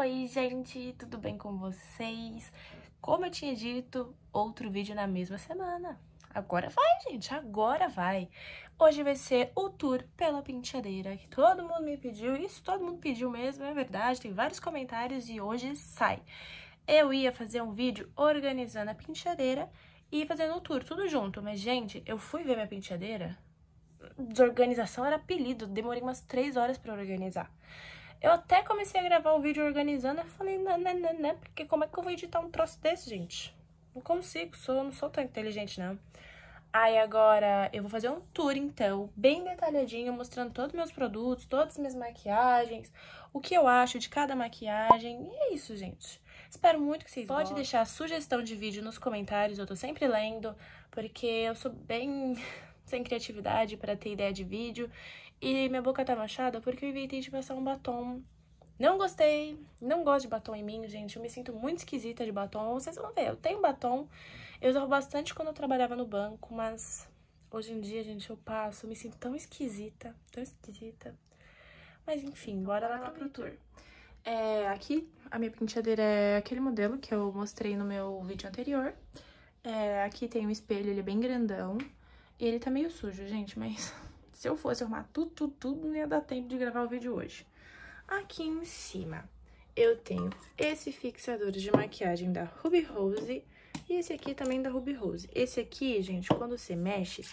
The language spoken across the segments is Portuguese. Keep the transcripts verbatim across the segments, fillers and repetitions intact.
Oi, gente, tudo bem com vocês? Como eu tinha dito, outro vídeo na mesma semana. Agora vai, gente, agora vai. Hoje vai ser o tour pela penteadeira, que todo mundo me pediu. Isso todo mundo pediu mesmo, é verdade, tem vários comentários e hoje sai. Eu ia fazer um vídeo organizando a penteadeira e fazendo o tour, tudo junto. Mas, gente, eu fui ver minha penteadeira, desorganização era apelido, demorei umas três horas pra organizar. Eu até comecei a gravar o vídeo organizando, eu falei, não, não, não, não, porque como é que eu vou editar um troço desse, gente? Não consigo, sou, não sou tão inteligente, não. Aí agora eu vou fazer um tour, então, bem detalhadinho, mostrando todos os meus produtos, todas as minhas maquiagens, o que eu acho de cada maquiagem, e é isso, gente. Espero muito que vocês gostem. Pode deixar sugestão de vídeo nos comentários, eu tô sempre lendo, porque eu sou bem sem criatividade pra ter ideia de vídeo. E minha boca tá manchada porque eu inventei de passar um batom. Não gostei, não gosto de batom em mim, gente. Eu me sinto muito esquisita de batom. Vocês vão ver, eu tenho batom. Eu usava bastante quando eu trabalhava no banco, mas hoje em dia, gente, eu passo. Eu me sinto tão esquisita, tão esquisita. Mas enfim, bora lá pro tour. É, aqui a minha penteadeira é aquele modelo que eu mostrei no meu vídeo anterior. É, aqui tem um espelho, ele é bem grandão. E ele tá meio sujo, gente, mas se eu fosse arrumar tudo, tudo, tudo, não ia dar tempo de gravar o vídeo hoje. Aqui em cima eu tenho esse fixador de maquiagem da Ruby Rose e esse aqui também da Ruby Rose. Esse aqui, gente, quando você mexe,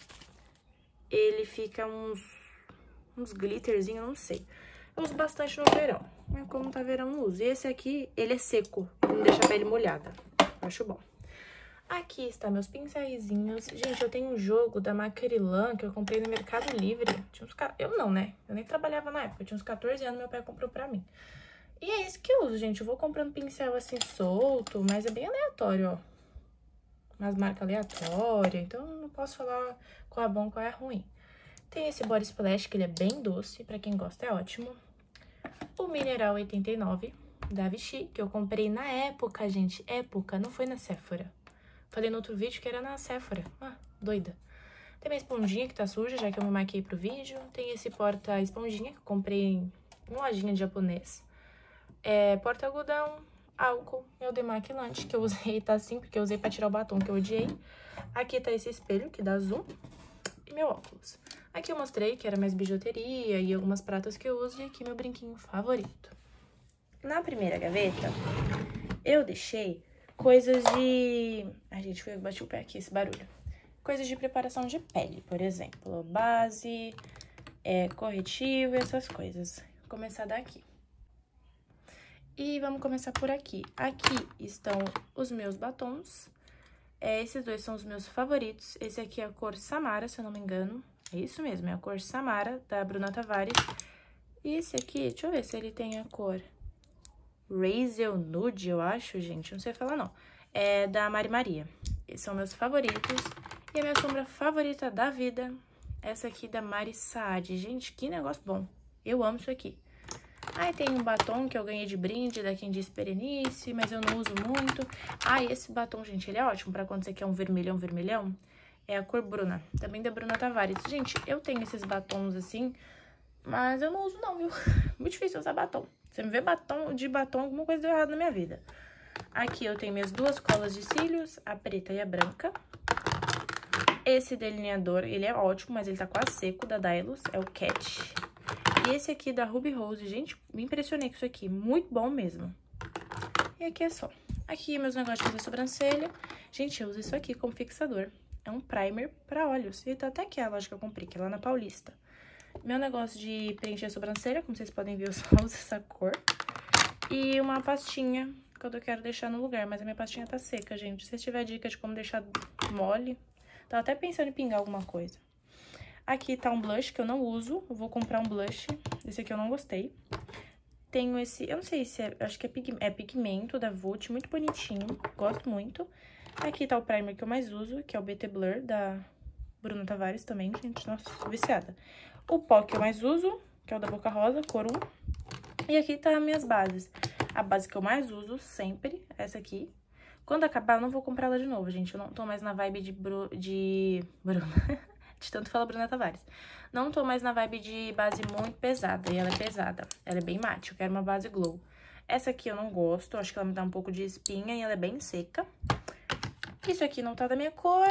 ele fica uns, uns glitterzinhos, não sei. Eu uso bastante no verão, mas como tá verão, não uso. E esse aqui, ele é seco, não deixa a pele molhada. Acho bom. Aqui está meus pincéisinhos. Gente, eu tenho um jogo da Macrylan que eu comprei no Mercado Livre. Tinha uns... Eu não, né? Eu nem trabalhava na época. Eu tinha uns quatorze anos, meu pai comprou pra mim. E é isso que eu uso, gente. Eu vou comprando pincel assim solto, mas é bem aleatório, ó. Umas marcas aleatórias. Então, não posso falar qual é bom, qual é ruim. Tem esse Body Splash, que ele é bem doce. Pra quem gosta, é ótimo. O Mineral oitenta e nove, da Vichy, que eu comprei na época, gente. Época, não foi na Sephora. Falei no outro vídeo que era na Sephora. Ah, doida. Tem minha esponjinha que tá suja, já que eu me maquiei pro vídeo. Tem esse porta-esponjinha que eu comprei em uma lojinha de japonês. É, porta-algodão, álcool e o demaquilante, que eu usei, tá assim, porque eu usei pra tirar o batom que eu odiei. Aqui tá esse espelho, que dá zoom. E meu óculos. Aqui eu mostrei que era mais bijuteria e algumas pratas que eu uso. E aqui meu brinquinho favorito. Na primeira gaveta, eu deixei coisas de... Ai, gente, eu bati o pé aqui, esse barulho. Coisas de preparação de pele, por exemplo. Base, é, corretivo e essas coisas. Vou começar daqui. E vamos começar por aqui. Aqui estão os meus batons. É, esses dois são os meus favoritos. Esse aqui é a cor Samara, se eu não me engano. É isso mesmo, é a cor Samara, da Bruna Tavares. E esse aqui, deixa eu ver se ele tem a cor Razel Nude, eu acho, gente. Não sei falar, não. É da Mari Maria. Esses são meus favoritos. E a minha sombra favorita da vida, essa aqui da Mari Saad. Gente, que negócio bom. Eu amo isso aqui. Aí tem um batom que eu ganhei de brinde da Quem Disse Berenice, mas eu não uso muito. Ah, e esse batom, gente, ele é ótimo pra quando você quer um vermelhão, vermelhão. É a cor Bruna, também da Bruna Tavares. Gente, eu tenho esses batons assim, mas eu não uso não, viu? Muito difícil usar batom. Você me vê batom, de batom, alguma coisa deu errado na minha vida. Aqui eu tenho minhas duas colas de cílios, a preta e a branca. Esse delineador, ele é ótimo, mas ele tá quase seco, da Dylos, é o Cat. E esse aqui da Ruby Rose, gente, me impressionei com isso aqui, muito bom mesmo. E aqui é só. Aqui meus negócios de fazer sobrancelha. Gente, eu uso isso aqui como fixador. É um primer pra olhos. E tá até aqui a loja que eu comprei, que é lá na Paulista. Meu negócio de preencher a sobrancelha, como vocês podem ver, eu só uso essa cor. E uma pastinha, que eu quero deixar no lugar, mas a minha pastinha tá seca, gente. Se vocês tiverem dica de como deixar mole, tava até pensando em pingar alguma coisa. Aqui tá um blush que eu não uso, eu vou comprar um blush, esse aqui eu não gostei. Tenho esse, eu não sei se é, acho que é, pig, é pigmento da Vult, muito bonitinho, gosto muito. Aqui tá o primer que eu mais uso, que é o B T Blur da Bruna Tavares também, gente, nossa, tô viciada. O pó que eu mais uso, que é o da Boca Rosa, cor um. E aqui tá as minhas bases. A base que eu mais uso sempre, essa aqui. Quando acabar, eu não vou comprar ela de novo, gente. Eu não tô mais na vibe de... Bru... de... Bruna. De tanto falar Bruna Tavares. Não tô mais na vibe de base muito pesada. E ela é pesada. Ela é bem mate. Eu quero uma base glow. Essa aqui eu não gosto, acho que ela me dá um pouco de espinha e ela é bem seca. Isso aqui não tá da minha cor.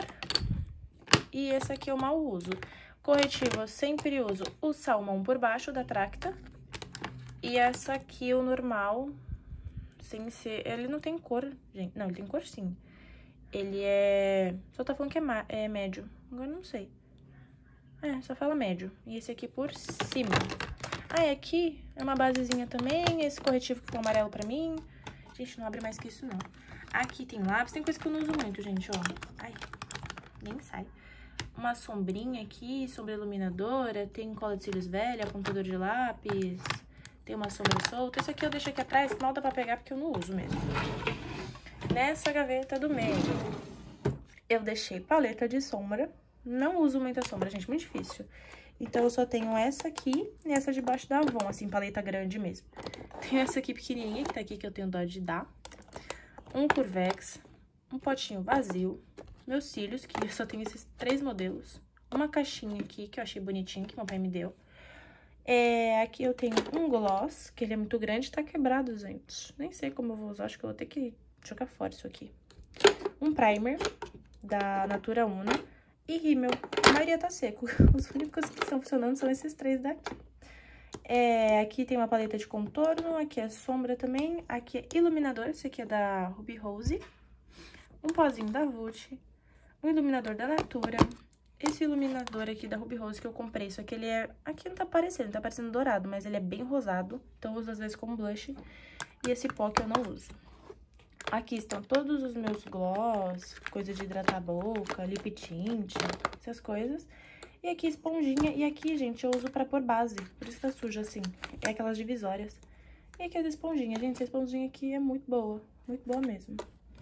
E esse aqui eu mal uso. Corretivo, eu sempre uso o salmão por baixo da Tracta. E essa aqui, o normal, sem ser... Ele não tem cor, gente. Não, ele tem cor sim. Ele é... Só tá falando que é, ma... é médio. Agora não sei. É, só fala médio. E esse aqui por cima. Ah, e aqui é uma basezinha também. Esse corretivo que ficou amarelo pra mim. Gente, não abre mais que isso, não. Aqui tem lápis. Tem coisa que eu não uso muito, gente, ó. Ai, nem sai. Uma sombrinha aqui, sombra iluminadora. Tem cola de cílios velha, apontador de lápis. Tem uma sombra solta. Esse aqui eu deixo aqui atrás, que mal dá pra pegar porque eu não uso mesmo. Nessa gaveta do meio, eu deixei paleta de sombra. Não uso muita sombra, gente, muito difícil. Então, eu só tenho essa aqui e essa debaixo da Avon, assim, paleta grande mesmo. Tenho essa aqui pequenininha, que tá aqui, que eu tenho dó de dar. Um Curvex, um potinho vazio, meus cílios, que eu só tenho esses três modelos. Uma caixinha aqui, que eu achei bonitinho, que meu pai me deu. É, aqui eu tenho um gloss, que ele é muito grande, tá quebrado, gente. Nem sei como eu vou usar, acho que eu vou ter que jogar fora isso aqui. Um primer da Natura Una e rímel. A maioria tá seco. Os únicos que estão funcionando são esses três daqui. É, aqui tem uma paleta de contorno, aqui é sombra também, aqui é iluminador, esse aqui é da Ruby Rose. Um pozinho da Vult, um iluminador da Natura. Esse iluminador aqui da Ruby Rose que eu comprei, só que ele é... Aqui não tá aparecendo, tá parecendo dourado, mas ele é bem rosado. Então eu uso às vezes como blush. E esse pó que eu não uso. Aqui estão todos os meus gloss, coisa de hidratar a boca, lip tint, essas coisas. E aqui esponjinha. E aqui, gente, eu uso pra pôr base. Por isso tá sujo assim. É aquelas divisórias. E aqui as esponjinhas. Gente, essa esponjinha aqui é muito boa. Muito boa mesmo.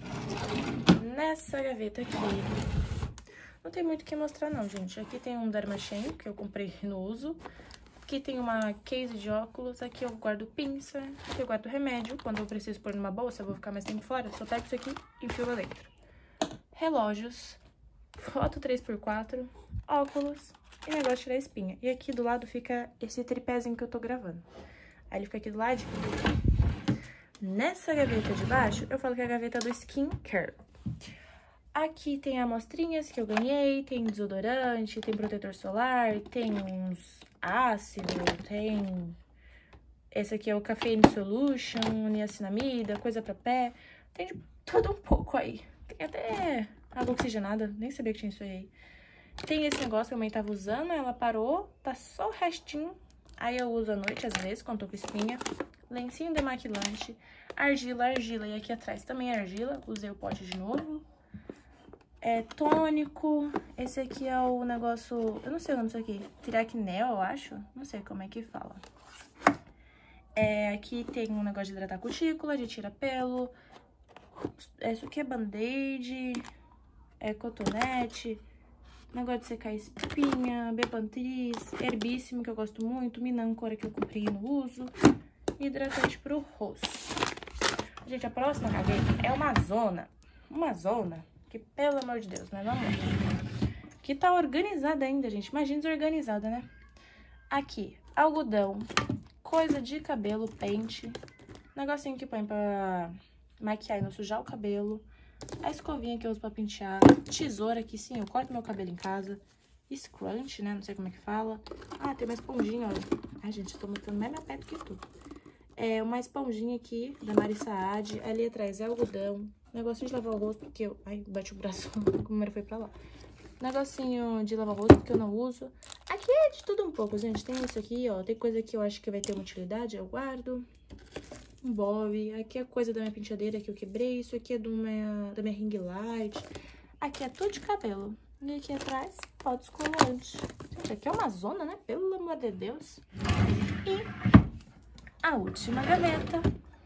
Nessa gaveta aqui... Não tem muito o que mostrar, não, gente. Aqui tem um Dermachen, que eu comprei no uso. Aqui tem uma case de óculos. Aqui eu guardo pinça. Aqui eu guardo remédio. Quando eu preciso pôr numa bolsa, eu vou ficar mais tempo fora. Eu só pego isso aqui e enfio lá dentro. Relógios. Foto três por quatro. Óculos. E negócio de tirar a espinha. E aqui do lado fica esse tripézinho que eu tô gravando. Aí ele fica aqui do lado. Nessa gaveta de baixo, eu falo que é a gaveta do skincare. Aqui tem amostrinhas que eu ganhei, tem desodorante, tem protetor solar, tem uns ácido, tem... Esse aqui é o Caffeine Solution, niacinamida, coisa pra pé. Tem de tudo um pouco aí. Tem até água oxigenada, nem sabia que tinha isso aí. Tem esse negócio que a mãe tava usando, ela parou, tá só o restinho. Aí eu uso à noite, às vezes, quando tô com espinha. Lencinho demaquilante, argila, argila. E aqui atrás também é argila, usei o pote de novo. É tônico, esse aqui é o negócio, eu não sei o nome disso aqui, Tiraquinel, eu acho, não sei como é que fala. É, aqui tem um negócio de hidratar a cutícula, de tirar pelo, isso aqui é band-aid, é cotonete, negócio de secar espinha, Bepantris, herbíssimo, que eu gosto muito, Minancora, que eu comprei no uso, e hidratante pro rosto. Gente, a próxima gaveta é uma zona, uma zona... Que, pelo amor de Deus, mas vamos lá. Que tá organizada ainda, gente. Imagina desorganizada, né? Aqui, algodão, coisa de cabelo, pente, negocinho que põe pra maquiar e não sujar o cabelo, a escovinha que eu uso pra pentear, tesoura que sim, eu corto meu cabelo em casa, scrunch, né? Não sei como é que fala. Ah, tem uma esponjinha, olha. Ai, gente, eu tô botando mais na perto que tudo. É uma esponjinha aqui da Mari Saad. Ali atrás é algodão. Negocinho de lavar o rosto, porque eu... Ai, bati o braço, como primeiro foi pra lá. Negocinho de lavar o rosto, porque eu não uso. Aqui é de tudo um pouco, gente. Tem isso aqui, ó. Tem coisa que eu acho que vai ter uma utilidade, eu guardo. Um bob. Aqui é coisa da minha penteadeira que eu quebrei. Isso aqui é do minha, da minha ring light. Aqui é tudo de cabelo. E aqui atrás, pó descolorante. Gente, aqui é uma zona, né? Pelo amor de Deus. E a última gaveta.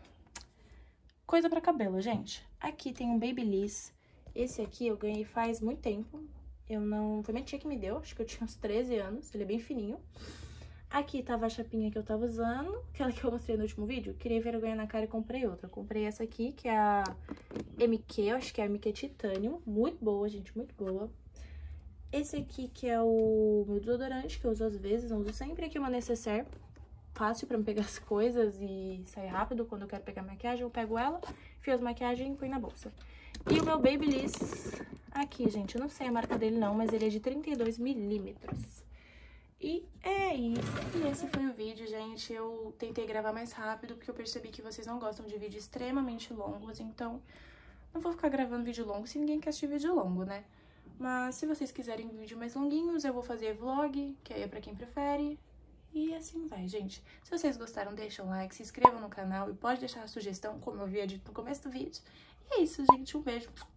Coisa pra cabelo, gente. Aqui tem um Babyliss. Esse aqui eu ganhei faz muito tempo. Eu não... Foi minha tia que me deu. Acho que eu tinha uns treze anos. Ele é bem fininho. Aqui tava a chapinha que eu tava usando. Aquela que eu mostrei no último vídeo. Queria vergonha na cara e comprei outra. Eu comprei essa aqui, que é a M Q. Eu acho que é a M Q Titanium. Muito boa, gente. Muito boa. Esse aqui que é o meu desodorante, que eu uso às vezes. Não uso sempre. Aqui é uma necessaire. fácil pra me pegar as coisas e sair rápido. Quando eu quero pegar maquiagem, eu pego ela, fio as maquiagens e põe na bolsa. E o meu Babyliss aqui, gente, eu não sei a marca dele não, mas ele é de trinta e dois milímetros. E é isso. E esse foi o vídeo, gente. Eu tentei gravar mais rápido, porque eu percebi que vocês não gostam de vídeos extremamente longos, então não vou ficar gravando vídeo longo se ninguém quer assistir vídeo longo, né? Mas se vocês quiserem vídeos mais longuinhos, eu vou fazer vlog, que aí é pra quem prefere. E assim vai, gente. Se vocês gostaram, deixa um like, se inscrevam no canal e pode deixar a sugestão, como eu havia dito no começo do vídeo. E é isso, gente. Um beijo.